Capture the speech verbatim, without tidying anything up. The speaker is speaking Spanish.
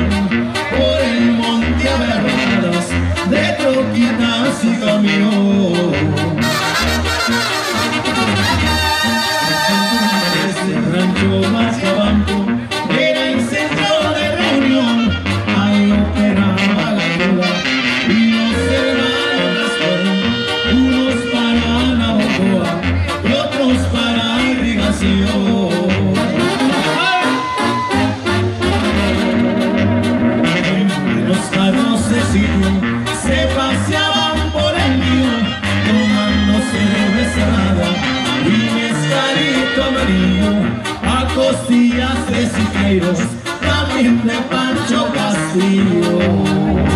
por el monte aberradas de troquitas y camión. Este rancho más cabanco era el centro de reunión, ahí operaba la cruda y los hermanos Rascón, unos para la bocoa y otros para irrigación. Se paseaban por el río tomando cerveza helada y mezcalito amarillo a costillas de Siqueiros, también de Pancho Castillo.